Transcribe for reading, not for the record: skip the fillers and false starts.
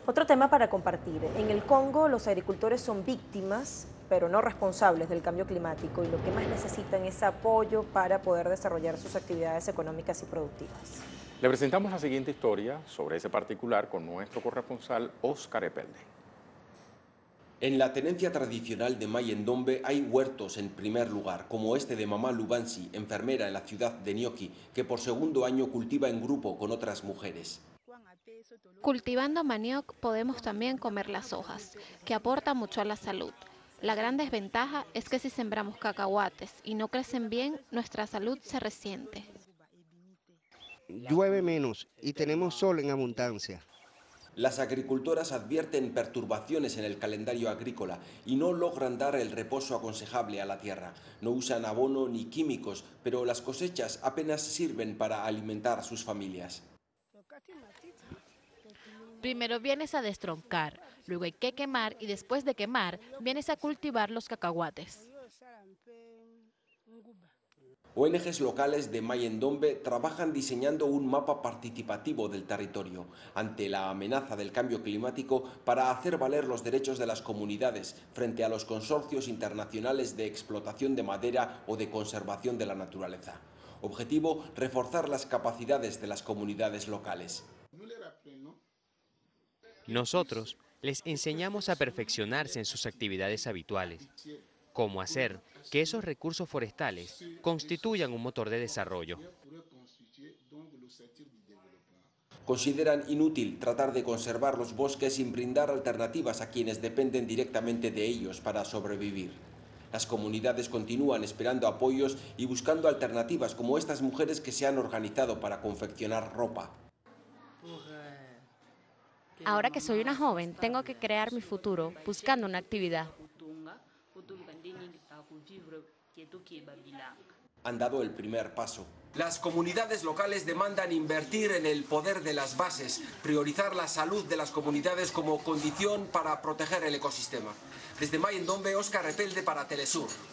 Otro tema para compartir. En el Congo los agricultores son víctimas, pero no responsables del cambio climático y lo que más necesitan es apoyo para poder desarrollar sus actividades económicas y productivas. Le presentamos la siguiente historia sobre ese particular con nuestro corresponsal Óscar Epelde. En la tenencia tradicional de Mayendombe hay huertos en primer lugar, como este de Mamá Lubansi, enfermera en la ciudad de Nioki, que por segundo año cultiva en grupo con otras mujeres. Cultivando manioc podemos también comer las hojas, que aportan mucho a la salud. La gran desventaja es que si sembramos cacahuates y no crecen bien, nuestra salud se resiente. Llueve menos y tenemos sol en abundancia. Las agricultoras advierten perturbaciones en el calendario agrícola y no logran dar el reposo aconsejable a la tierra. No usan abono ni químicos, pero las cosechas apenas sirven para alimentar a sus familias. Primero vienes a destroncar, luego hay que quemar y después de quemar vienes a cultivar los cacahuates. ONGs locales de Mayendombe trabajan diseñando un mapa participativo del territorio ante la amenaza del cambio climático para hacer valer los derechos de las comunidades frente a los consorcios internacionales de explotación de madera o de conservación de la naturaleza. Objetivo: reforzar las capacidades de las comunidades locales. Nosotros les enseñamos a perfeccionarse en sus actividades habituales, cómo hacer que esos recursos forestales constituyan un motor de desarrollo. Consideran inútil tratar de conservar los bosques sin brindar alternativas a quienes dependen directamente de ellos para sobrevivir. Las comunidades continúan esperando apoyos y buscando alternativas como estas mujeres que se han organizado para confeccionar ropa. Ahora que soy una joven, tengo que crear mi futuro buscando una actividad. Han dado el primer paso. Las comunidades locales demandan invertir en el poder de las bases, priorizar la salud de las comunidades como condición para proteger el ecosistema. Desde Mayendombe, Óscar Epelde para Telesur.